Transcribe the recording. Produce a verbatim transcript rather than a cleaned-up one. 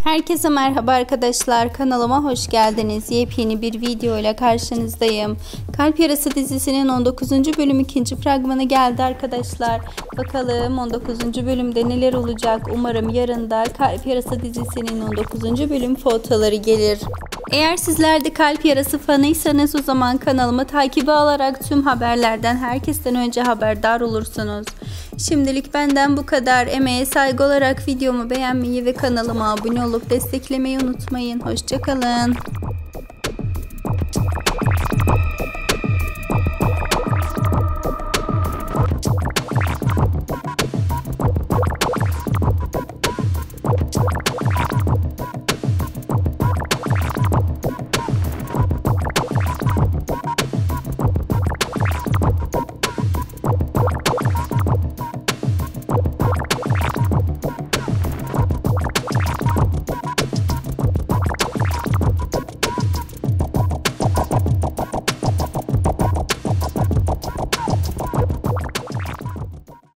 Herkese merhaba arkadaşlar, kanalıma hoş geldiniz. Yepyeni bir video ile karşınızdayım. Kalp Yarası dizisinin on dokuzuncu bölüm ikinci fragmanı geldi arkadaşlar. Bakalım on dokuzuncu bölümde neler olacak. Umarım yarın da Kalp Yarası dizisinin on dokuzuncu bölüm fotoğrafları gelir. Eğer sizler de Kalp Yarası fanıysanız o zaman kanalımı takibe alarak tüm haberlerden herkesten önce haberdar olursunuz. Şimdilik benden bu kadar. Emeğe saygı olarak videomu beğenmeyi ve kanalıma abone olup desteklemeyi unutmayın. Hoşça kalın.